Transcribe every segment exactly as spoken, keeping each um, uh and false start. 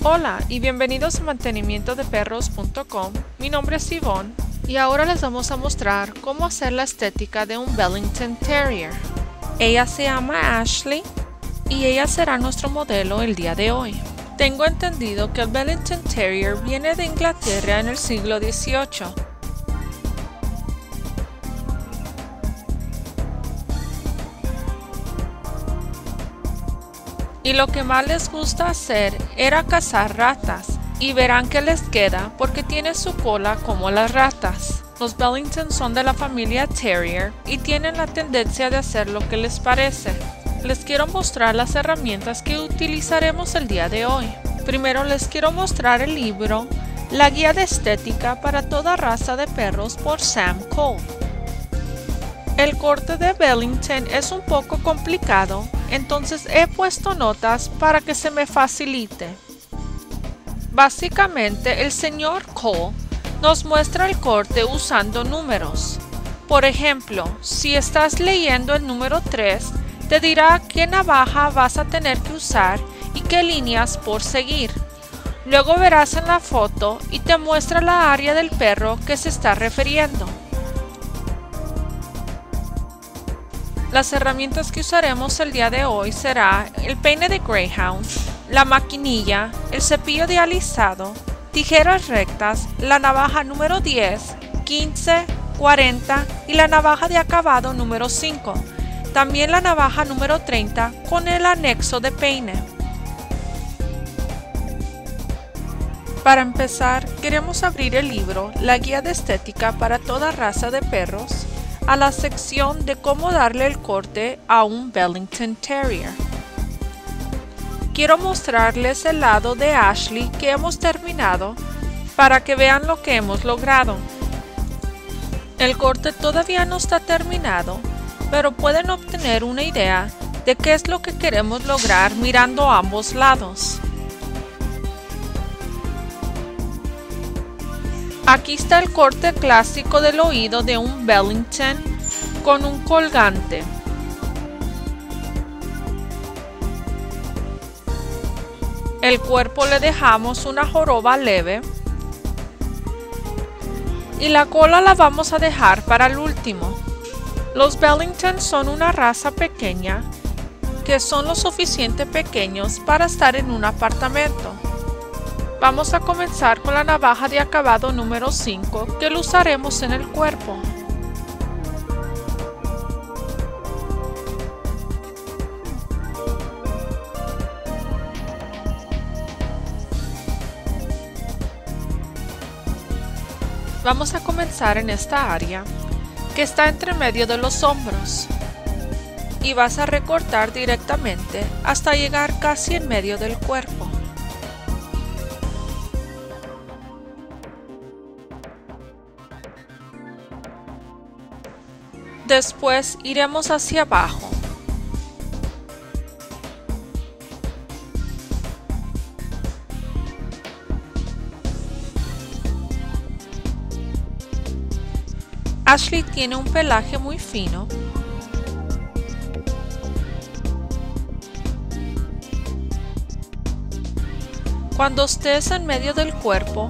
Hola y bienvenidos a mantenimiento de perros punto com. Mi nombre es Yvonne y ahora les vamos a mostrar cómo hacer la estética de un Bellington Terrier. Ella se llama Ashley y ella será nuestro modelo el día de hoy. Tengo entendido que el Bellington Terrier viene de Inglaterra en el siglo dieciocho. Y lo que más les gusta hacer era cazar ratas, y verán que les queda porque tiene su cola como las ratas. Los Bellington son de la familia Terrier y tienen la tendencia de hacer lo que les parece. Les quiero mostrar las herramientas que utilizaremos el día de hoy. Primero les quiero mostrar el libro La guía de estética para toda raza de perros por Sam Cole. El corte de Bellington es un poco complicado, entonces he puesto notas para que se me facilite. Básicamente, el señor Cole nos muestra el corte usando números. Por ejemplo, si estás leyendo el número tres, te dirá qué navaja vas a tener que usar y qué líneas por seguir. Luego verás en la foto y te muestra la área del perro que se está refiriendo. Las herramientas que usaremos el día de hoy será el peine de Greyhound, la maquinilla, el cepillo de alisado, tijeras rectas, la navaja número diez, quince, cuarenta y la navaja de acabado número cinco. También la navaja número treinta con el anexo de peine. Para empezar, queremos abrir el libro La guía de estética para toda raza de perros a la sección de cómo darle el corte a un Bellington Terrier. Quiero mostrarles el lado de Ashley que hemos terminado para que vean lo que hemos logrado. El corte todavía no está terminado, pero pueden obtener una idea de qué es lo que queremos lograr mirando a ambos lados. Aquí está el corte clásico del oído de un Bellington con un colgante. El cuerpo le dejamos una joroba leve y la cola la vamos a dejar para el último. Los Bellington son una raza pequeña que son lo suficiente pequeños para estar en un apartamento. Vamos a comenzar con la navaja de acabado número cinco que lo usaremos en el cuerpo. Vamos a comenzar en esta área que está entre medio de los hombros y vas a recortar directamente hasta llegar casi en medio del cuerpo. Después iremos hacia abajo. Ashley tiene un pelaje muy fino. Cuando estés en medio del cuerpo,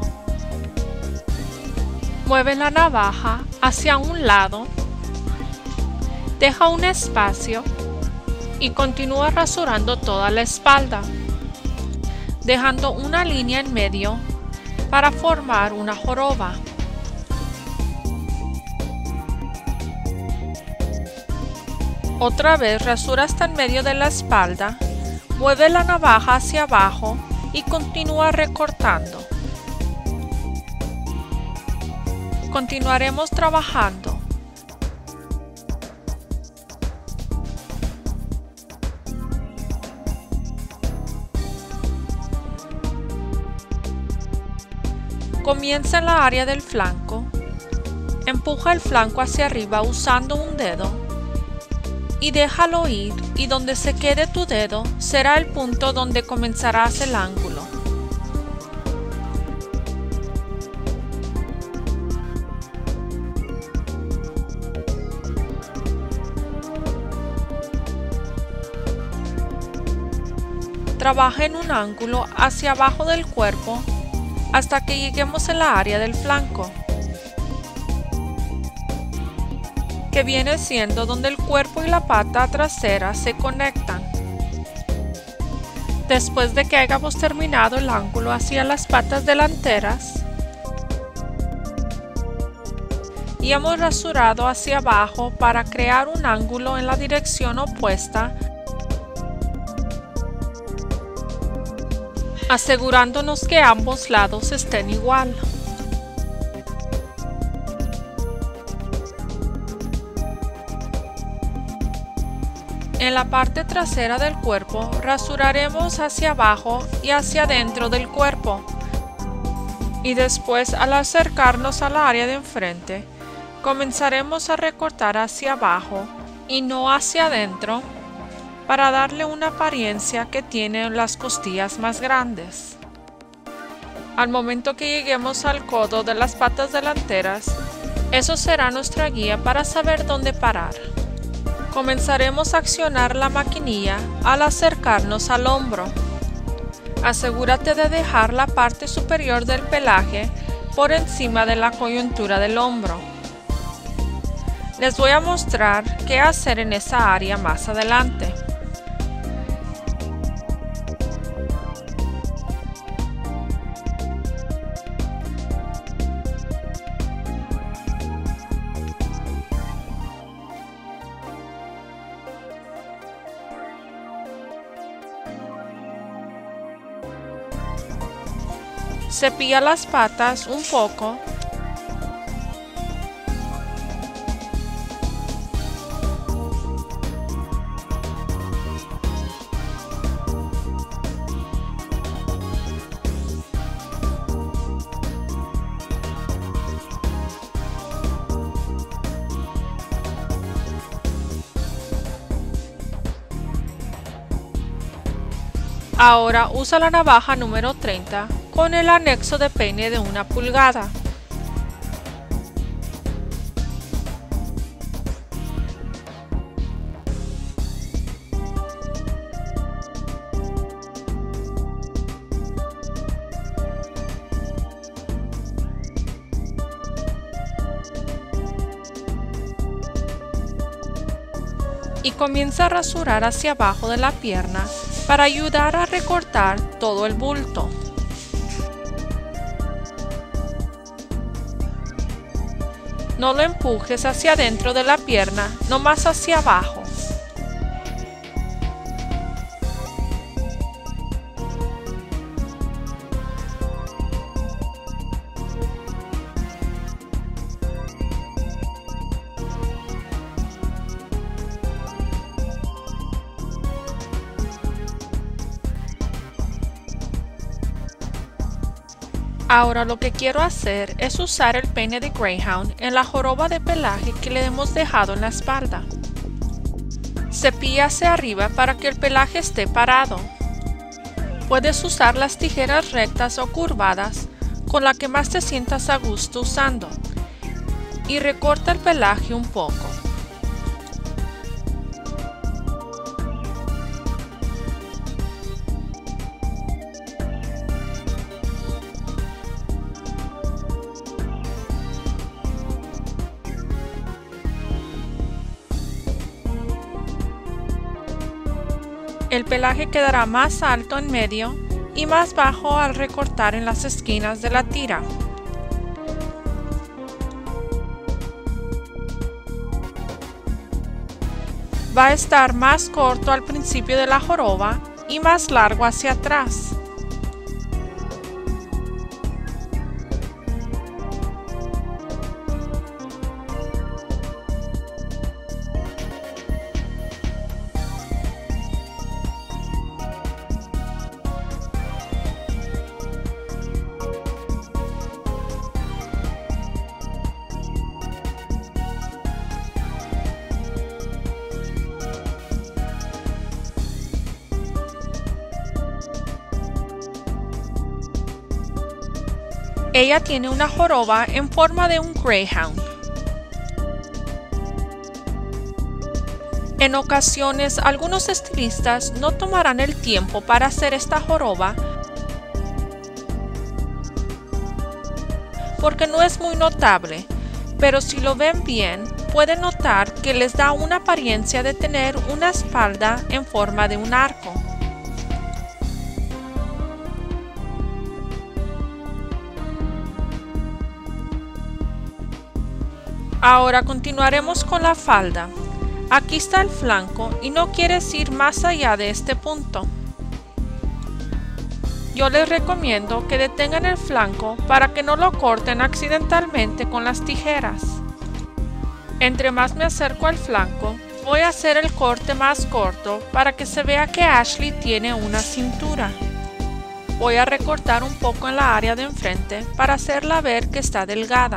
mueve la navaja hacia un lado. Deja un espacio y continúa rasurando toda la espalda, dejando una línea en medio para formar una joroba. Otra vez rasura hasta en medio de la espalda, mueve la navaja hacia abajo y continúa recortando. Continuaremos trabajando. Comienza en la área del flanco, empuja el flanco hacia arriba usando un dedo y déjalo ir, y donde se quede tu dedo será el punto donde comenzarás el ángulo. trabaja en un ángulo hacia abajo del cuerpo hasta que lleguemos a la área del flanco, que viene siendo donde el cuerpo y la pata trasera se conectan. Después de que hayamos terminado el ángulo hacia las patas delanteras y hemos rasurado hacia abajo para crear un ángulo en la dirección opuesta, asegurándonos que ambos lados estén igual. En la parte trasera del cuerpo rasuraremos hacia abajo y hacia adentro del cuerpo, y después, al acercarnos al área de enfrente, comenzaremos a recortar hacia abajo y no hacia adentro para darle una apariencia que tiene las costillas más grandes. Al momento que lleguemos al codo de las patas delanteras, eso será nuestra guía para saber dónde parar. Comenzaremos a accionar la maquinilla al acercarnos al hombro. Asegúrate de dejar la parte superior del pelaje por encima de la coyuntura del hombro. Les voy a mostrar qué hacer en esa área más adelante. Cepilla las patas un poco Ahora usa la navaja número treinta con el anexo de peine de una pulgada. Y comienza a rasurar hacia abajo de la pierna para ayudar a recortar todo el bulto. No lo empujes hacia adentro de la pierna, nomás hacia abajo. Ahora lo que quiero hacer es usar el peine de Greyhound en la joroba de pelaje que le hemos dejado en la espalda. Cepilla hacia arriba para que el pelaje esté parado. Puedes usar las tijeras rectas o curvadas con la que más te sientas a gusto usando y recorta el pelaje un poco. El pelaje quedará más alto en medio y más bajo al recortar en las esquinas de la tira. Va a estar más corto al principio de la joroba y más largo hacia atrás. Ella tiene una joroba en forma de un Greyhound. En ocasiones, algunos estilistas no tomarán el tiempo para hacer esta joroba porque no es muy notable, pero si lo ven bien, pueden notar que les da una apariencia de tener una espalda en forma de un arco. Ahora continuaremos con la falda. Aquí está el flanco y no quieres ir más allá de este punto. Yo les recomiendo que detengan el flanco para que no lo corten accidentalmente con las tijeras. Entre más me acerco al flanco, voy a hacer el corte más corto para que se vea que Ashley tiene una cintura. Voy a recortar un poco en la área de enfrente para hacerla ver que está delgada.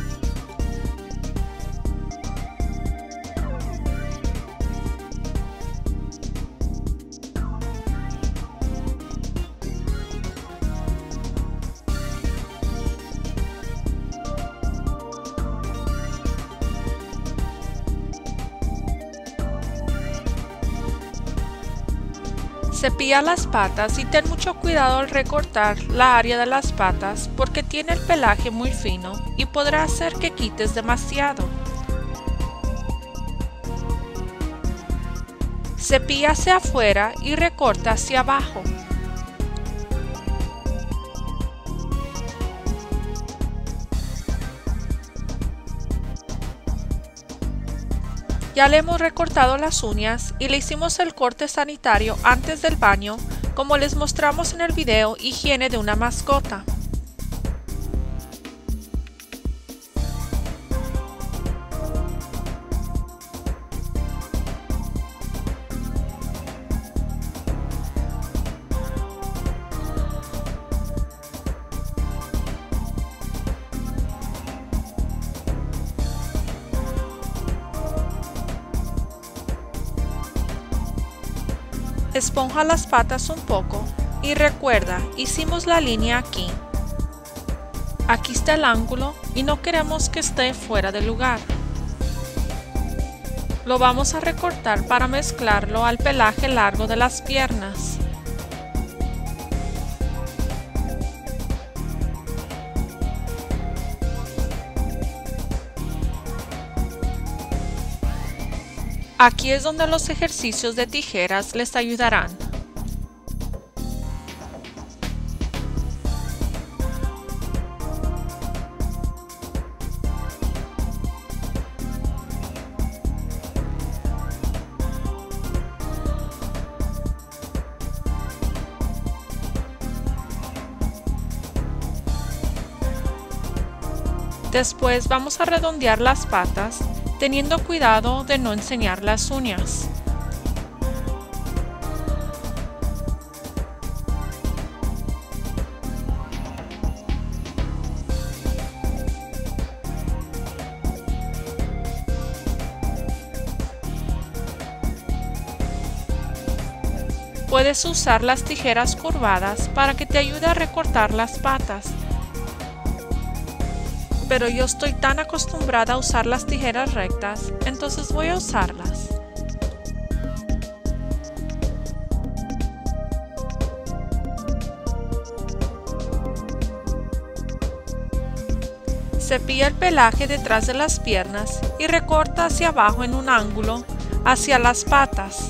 Cepilla las patas y ten mucho cuidado al recortar la área de las patas porque tiene el pelaje muy fino y podrá hacer que quites demasiado. Cepilla hacia afuera y recorta hacia abajo. Ya le hemos recortado las uñas y le hicimos el corte sanitario antes del baño, como les mostramos en el video Higiene de una mascota. Esponja las patas un poco y recuerda, hicimos la línea aquí. Aquí está el ángulo y no queremos que esté fuera de lugar. Lo vamos a recortar para mezclarlo al pelaje largo de las piernas. Aquí es donde los ejercicios de tijeras les ayudarán. Después vamos a redondear las patas, teniendo cuidado de no enseñar las uñas. Puedes usar las tijeras curvadas para que te ayude a recortar las patas. Pero yo estoy tan acostumbrada a usar las tijeras rectas, entonces voy a usarlas. Cepilla el pelaje detrás de las piernas y recorta hacia abajo en un ángulo hacia las patas.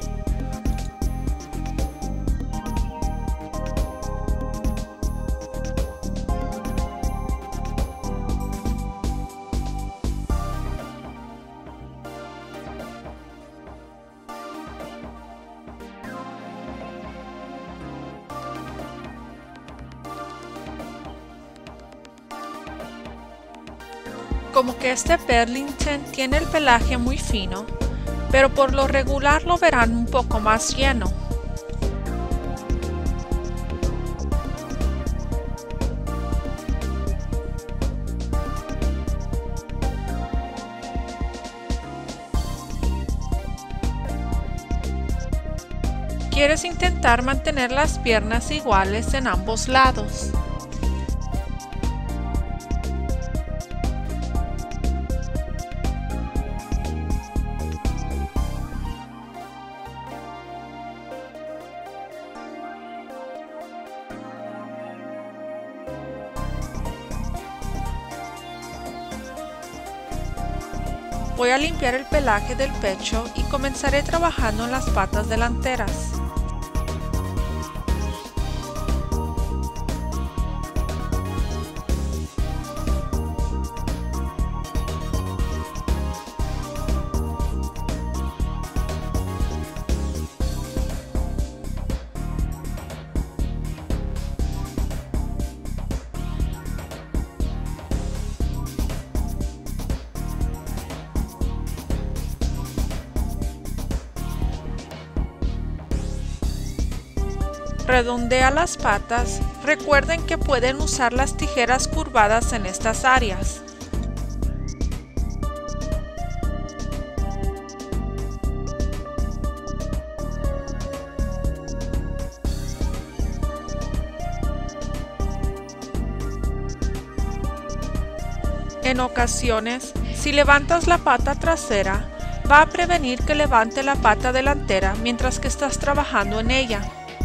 Como que este Burlington tiene el pelaje muy fino, pero por lo regular lo verán un poco más lleno. Quieres intentar mantener las piernas iguales en ambos lados. Voy a limpiar el pelaje del pecho y comenzaré trabajando en las patas delanteras. Redondea las patas. Recuerden que pueden usar las tijeras curvadas en estas áreas. En ocasiones, si levantas la pata trasera, va a prevenir que levante la pata delantera mientras que estás trabajando en ella.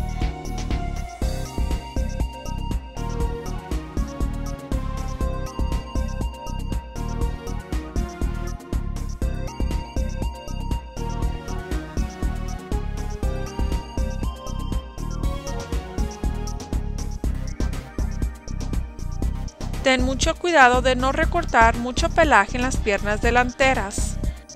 Ten mucho cuidado de no recortar mucho pelaje en las piernas delanteras.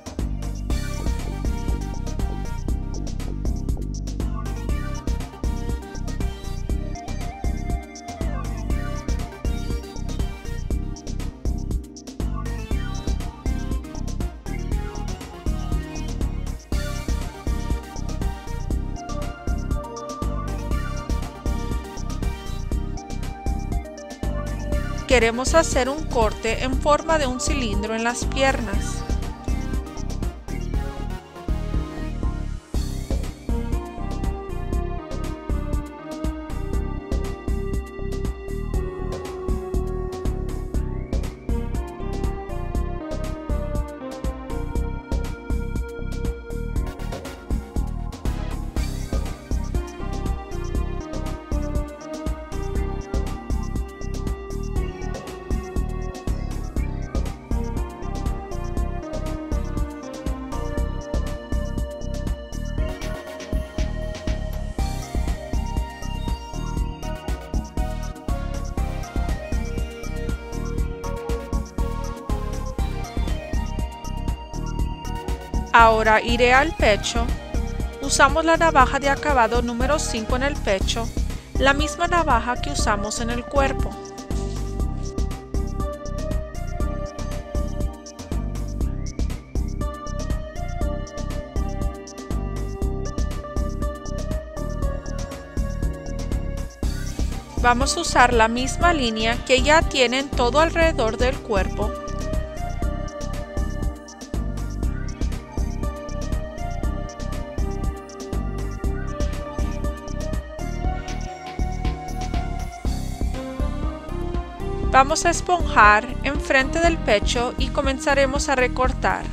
Queremos hacer un corte en forma de un cilindro en las piernas. Ahora iré al pecho. Usamos la navaja de acabado número cinco en el pecho, la misma navaja que usamos en el cuerpo. Vamos a usar la misma línea que ya tienen todo alrededor del cuerpo. Vamos a esponjar enfrente del pecho y comenzaremos a recortar.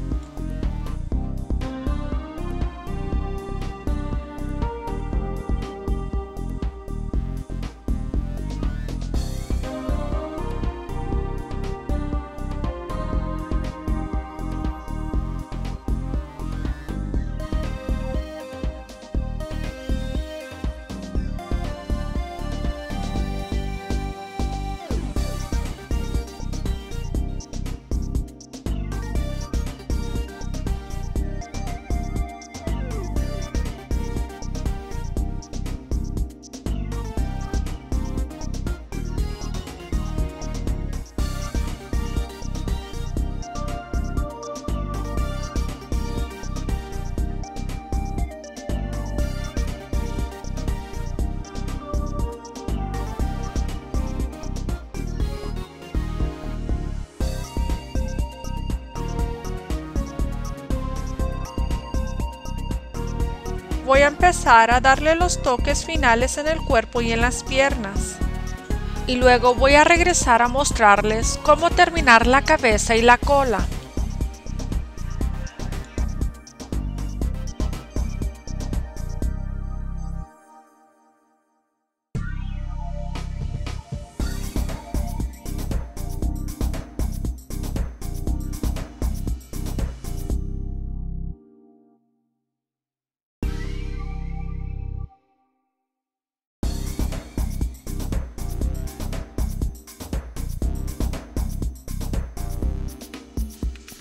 Voy a empezar a darle los toques finales en el cuerpo y en las piernas. Y luego voy a regresar a mostrarles cómo terminar la cabeza y la cola.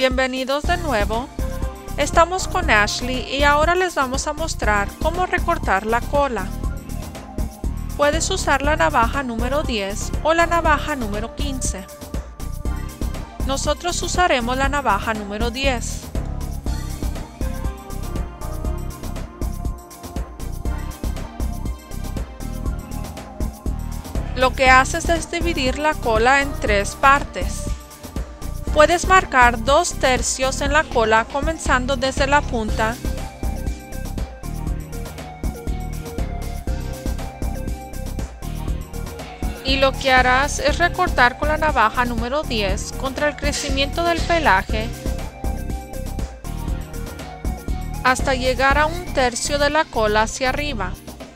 Bienvenidos de nuevo. Estamos con Ashley y ahora les vamos a mostrar cómo recortar la cola. Puedes usar la navaja número diez o la navaja número quince. Nosotros usaremos la navaja número diez. Lo que haces es dividir la cola en tres partes. Puedes marcar dos tercios en la cola comenzando desde la punta y lo que harás es recortar con la navaja número diez contra el crecimiento del pelaje hasta llegar a un tercio de la cola hacia arriba.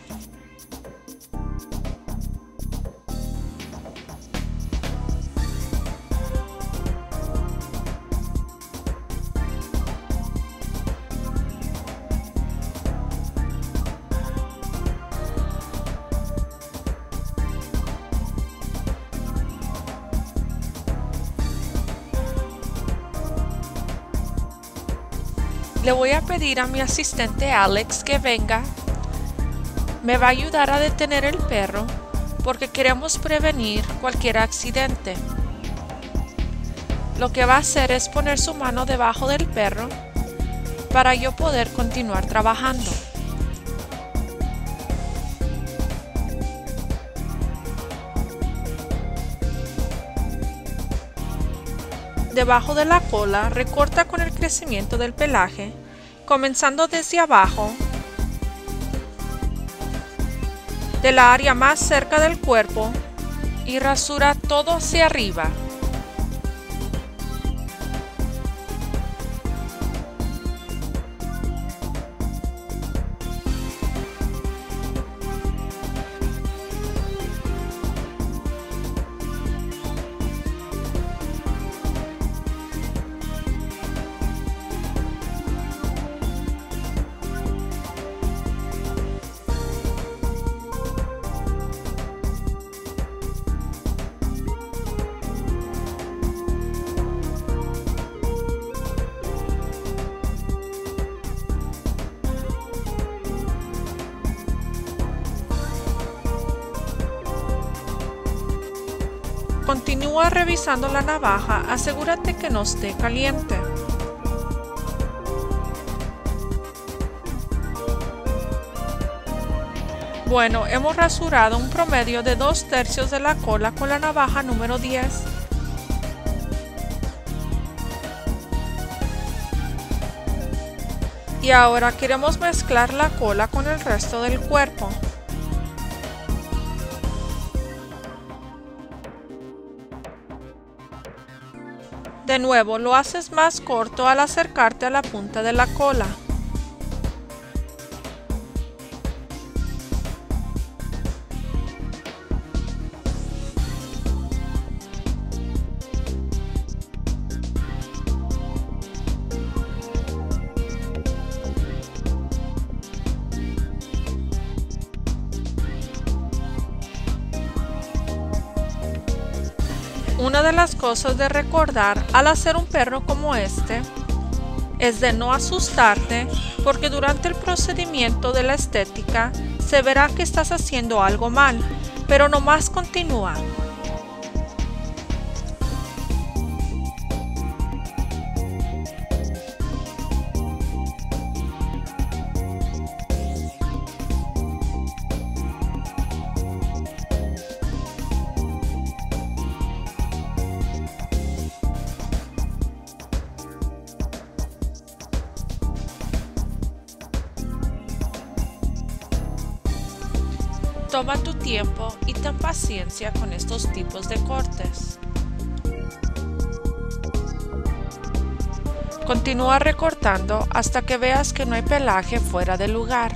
Le voy a pedir a mi asistente Alex que venga. Me va a ayudar a detener el perro porque queremos prevenir cualquier accidente. Lo que va a hacer es poner su mano debajo del perro para yo poder continuar trabajando. Debajo de la cola, recorta con el crecimiento del pelaje, comenzando desde abajo, de la área más cerca del cuerpo, y rasura todo hacia arriba. Continúa revisando la navaja, asegúrate que no esté caliente. Bueno, hemos rasurado un promedio de dos tercios de la cola con la navaja número diez. Y ahora queremos mezclar la cola con el resto del cuerpo. De nuevo, lo haces más corto al acercarte a la punta de la cola. Una de las cosas de recordar al hacer un perro como este es de no asustarte, porque durante el procedimiento de la estética se verá que estás haciendo algo mal, pero nomás continúa. Toma tu tiempo y ten paciencia con estos tipos de cortes. Continúa recortando hasta que veas que no hay pelaje fuera de lugar.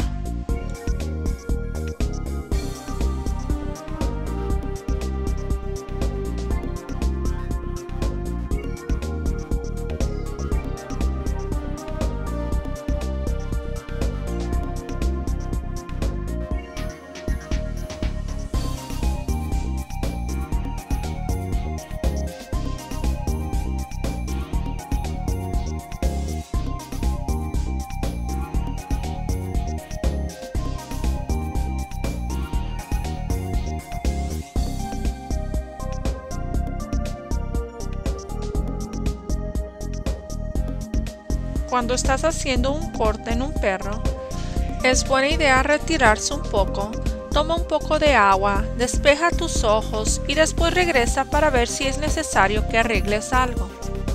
cuando estás haciendo un corte en un perro, es buena idea retirarse un poco, toma un poco de agua, despeja tus ojos y después regresa para ver si es necesario que arregles algo.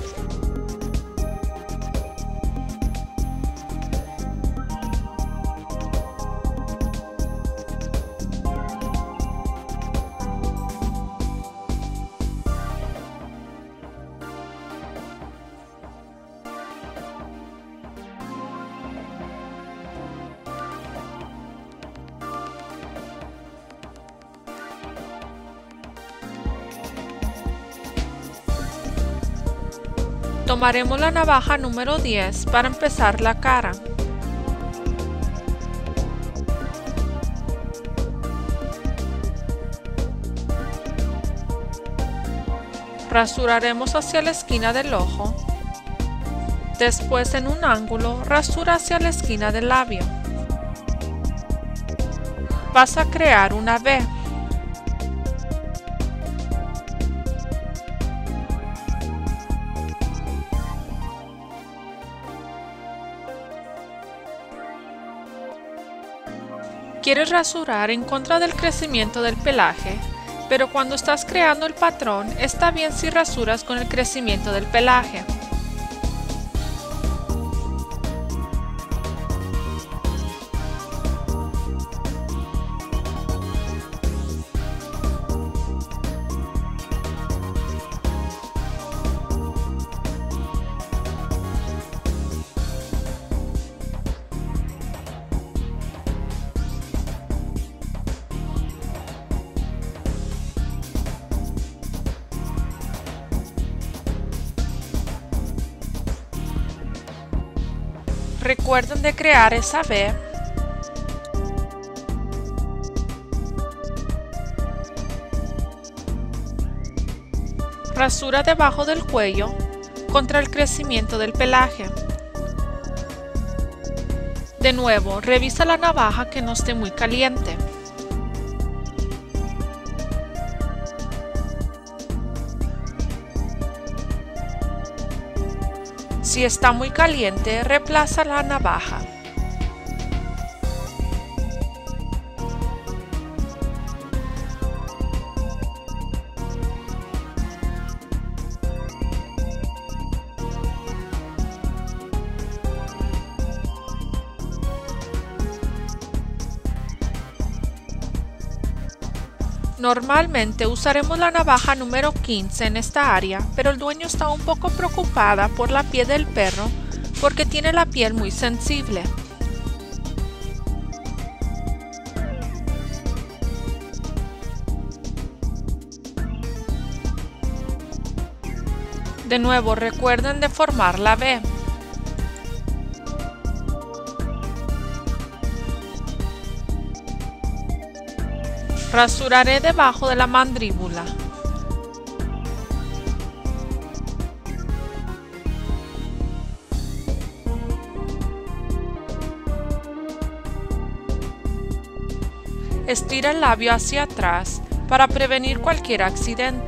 Tomaremos la navaja número diez para empezar la cara. Rasuraremos hacia la esquina del ojo. Después, en un ángulo, rasura hacia la esquina del labio. Vas a crear una V. Quieres rasurar en contra del crecimiento del pelaje, pero cuando estás creando el patrón, está bien si rasuras con el crecimiento del pelaje. Recuerden de crear esa V. Rasura debajo del cuello contra el crecimiento del pelaje. De nuevo, revisa la navaja que no esté muy caliente. Si está muy caliente, reemplaza la navaja. Normalmente usaremos la navaja número quince en esta área, pero el dueño está un poco preocupada por la piel del perro porque tiene la piel muy sensible. De nuevo, recuerden de formar la V. Rasuraré debajo de la mandíbula. Estira el labio hacia atrás para prevenir cualquier accidente.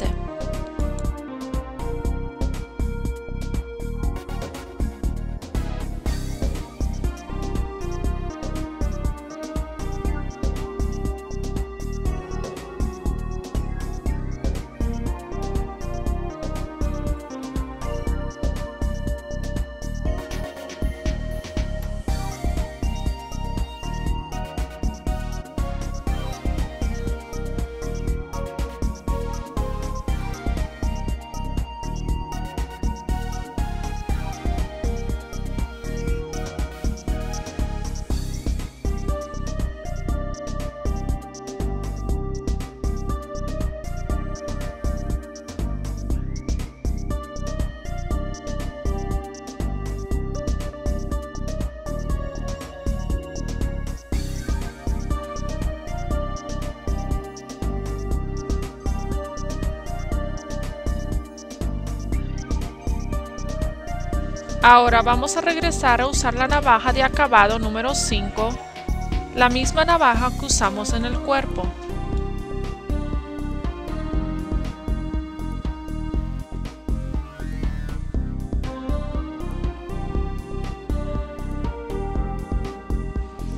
Ahora vamos a regresar a usar la navaja de acabado número cinco, la misma navaja que usamos en el cuerpo.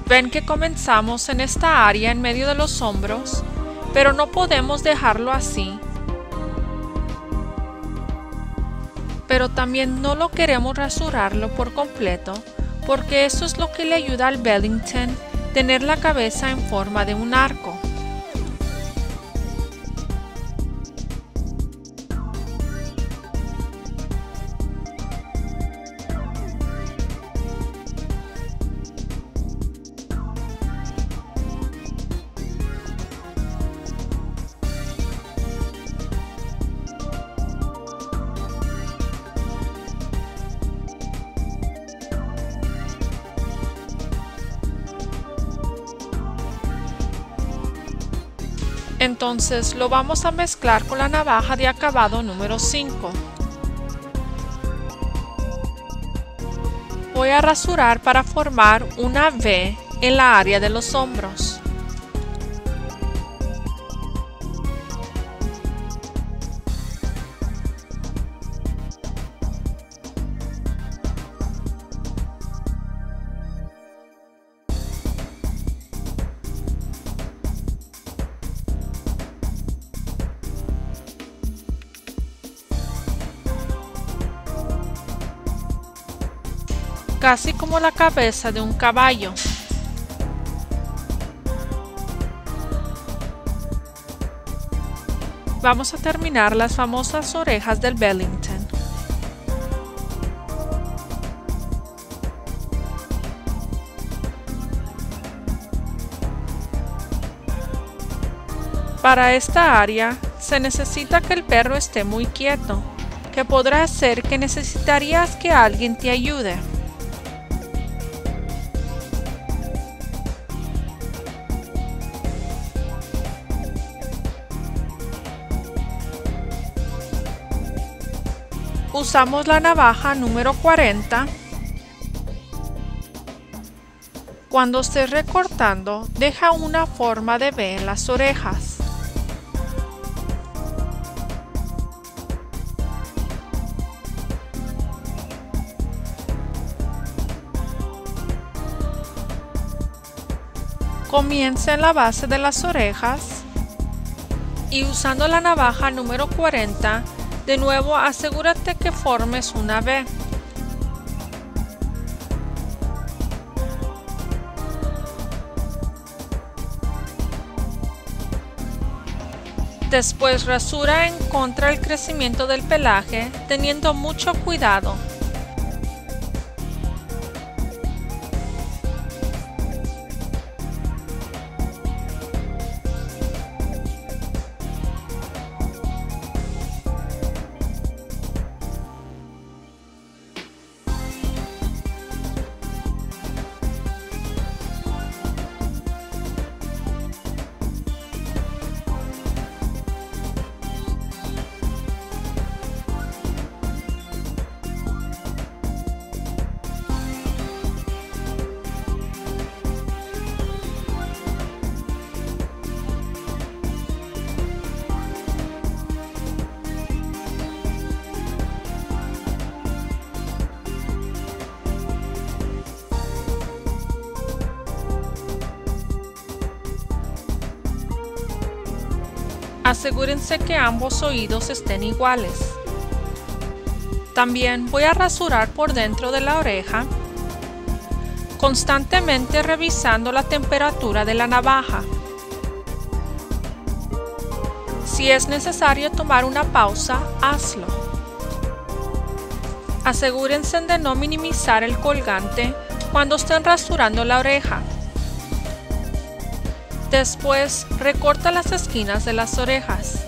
Ven que comenzamos en esta área en medio de los hombros, pero no podemos dejarlo así. Pero también no lo queremos rasurarlo por completo, porque eso es lo que le ayuda al Bellington tener la cabeza en forma de un arco. Entonces lo vamos a mezclar con la navaja de acabado número cinco. Voy a rasurar para formar una V en la área de los hombros. Casi como la cabeza de un caballo. Vamos a terminar las famosas orejas del Bellington. Para esta área se necesita que el perro esté muy quieto, que podrá ser que necesitarías que alguien te ayude. Usamos la navaja número cuarenta. Cuando estés recortando, deja una forma de V en las orejas. Comienza en la base de las orejas y usando la navaja número cuarenta, de nuevo asegúrate que formes una V. Después rasura en contra el crecimiento del pelaje, teniendo mucho cuidado. Asegúrense que ambos oídos estén iguales. También voy a rasurar por dentro de la oreja, constantemente revisando la temperatura de la navaja. Si es necesario tomar una pausa, hazlo. Asegúrense de no minimizar el colgante cuando estén rasurando la oreja. Después, recorta las esquinas de las orejas.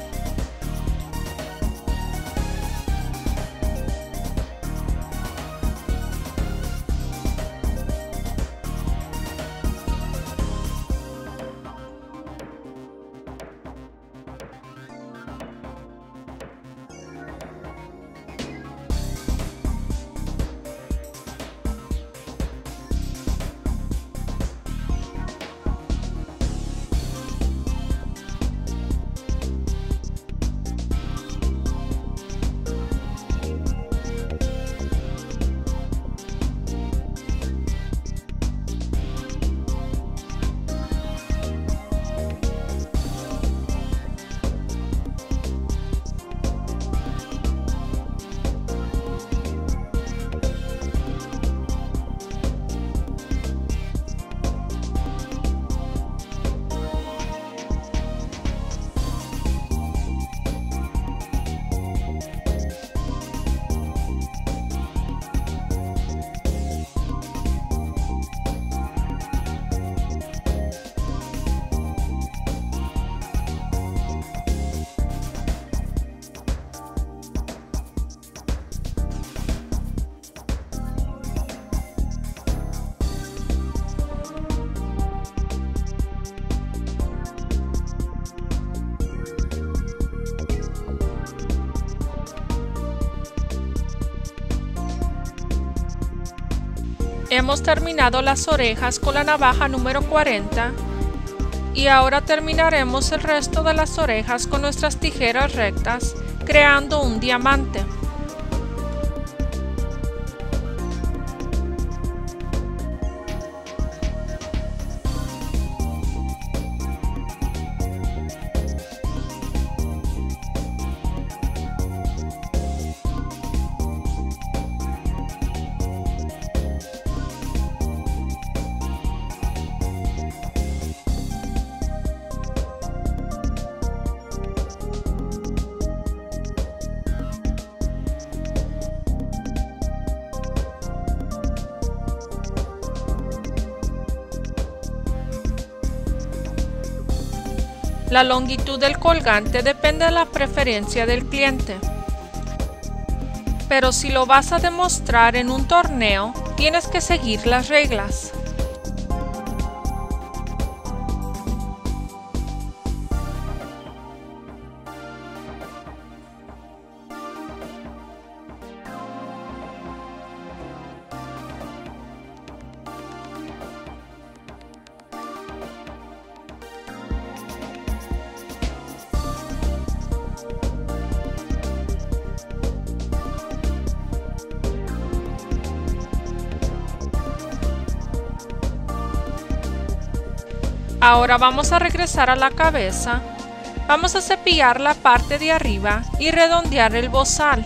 hemos terminado las orejas con la navaja número cuarenta y ahora terminaremos el resto de las orejas con nuestras tijeras rectas, creando un diamante. La longitud del colgante depende de la preferencia del cliente. Pero si lo vas a demostrar en un torneo, tienes que seguir las reglas. Ahora vamos a regresar a la cabeza. Vamos a cepillar la parte de arriba y redondear el bozal.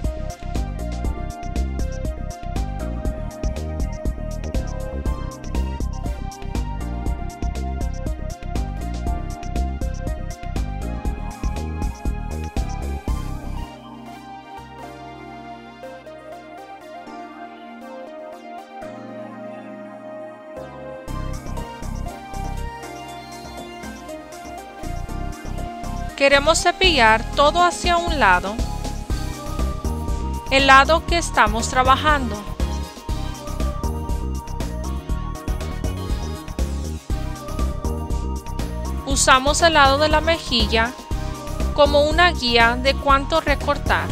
Queremos cepillar todo hacia un lado, el lado que estamos trabajando. Usamos el lado de la mejilla como una guía de cuánto recortar.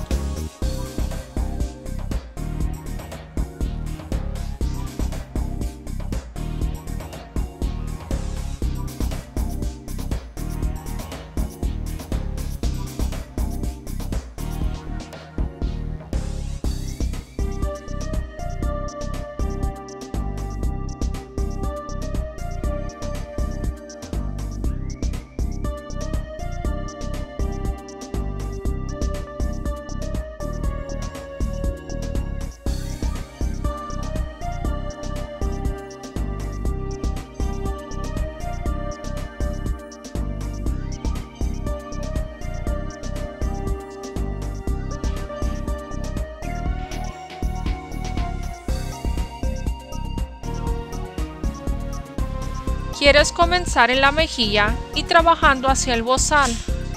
Quieres comenzar en la mejilla y trabajando hacia el bozal.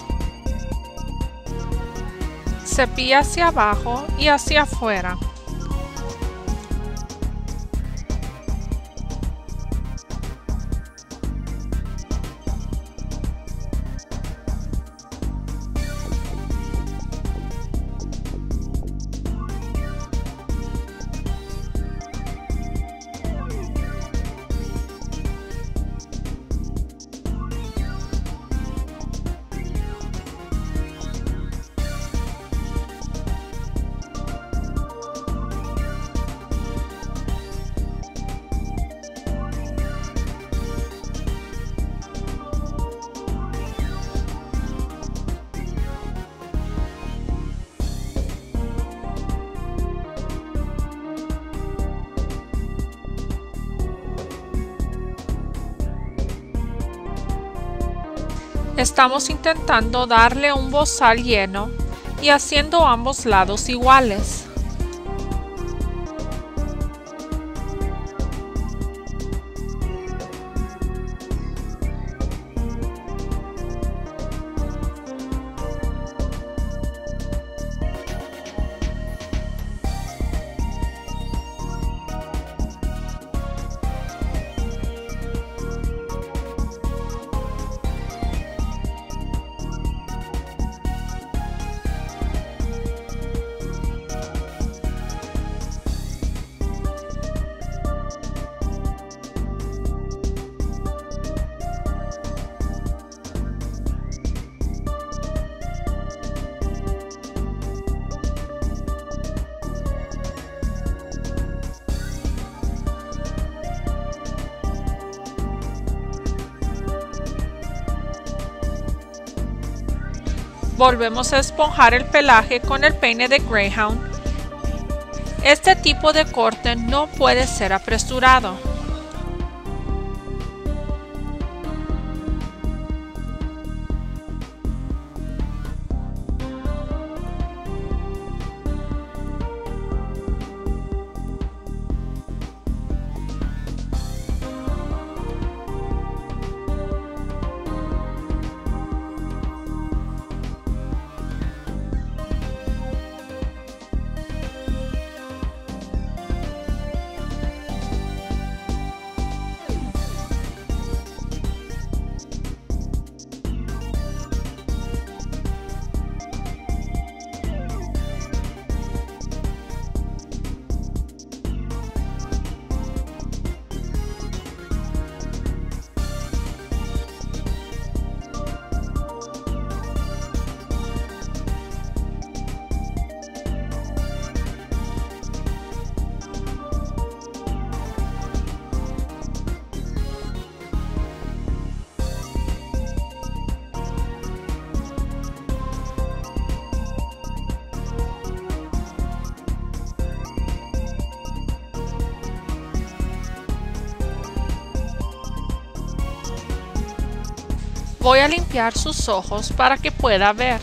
Cepilla hacia abajo y hacia afuera. Estamos intentando darle un bozal lleno y haciendo ambos lados iguales. Volvemos a esponjar el pelaje con el peine de Greyhound. Este tipo de corte no puede ser apresurado. Voy a limpiar sus ojos para que pueda ver.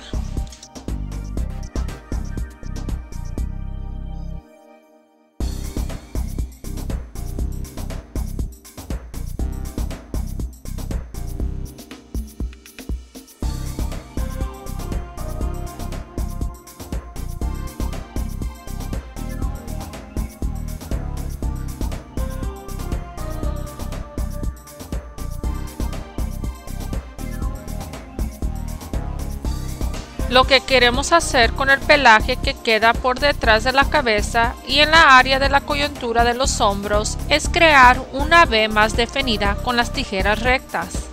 Lo que queremos hacer con el pelaje que queda por detrás de la cabeza y en la área de la coyuntura de los hombros es crear una V más definida con las tijeras rectas.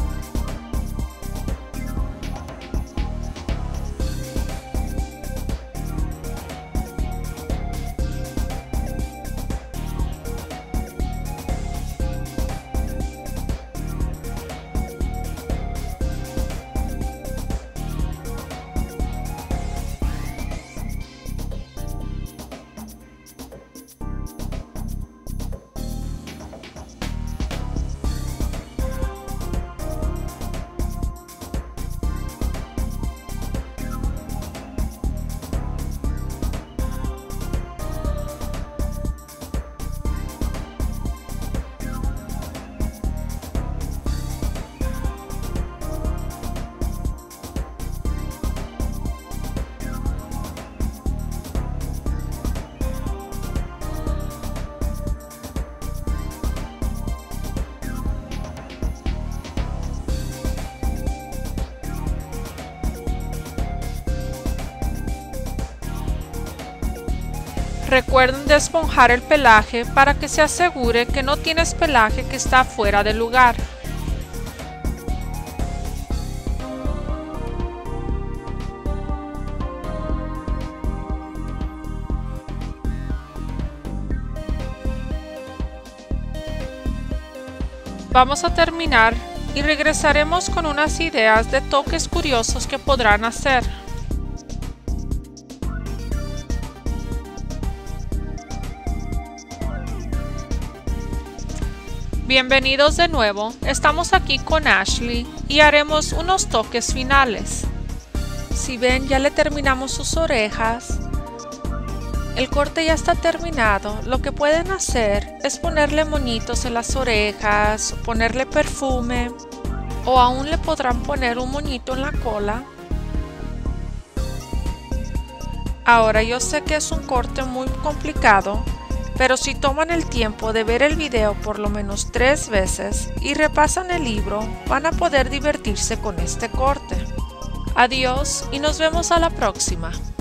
Recuerden de esponjar el pelaje para que se asegure que no tienes pelaje que está fuera de lugar. Vamos a terminar y regresaremos con unas ideas de toques curiosos que podrán hacer. Bienvenidos de nuevo, estamos aquí con Ashley y haremos unos toques finales. Si ven, ya le terminamos sus orejas. El corte ya está terminado. Lo que pueden hacer es ponerle moñitos en las orejas, ponerle perfume o aún le podrán poner un moñito en la cola. Ahora yo sé que es un corte muy complicado, pero si toman el tiempo de ver el video por lo menos tres veces y repasan el libro, van a poder divertirse con este corte. Adiós y nos vemos a la próxima.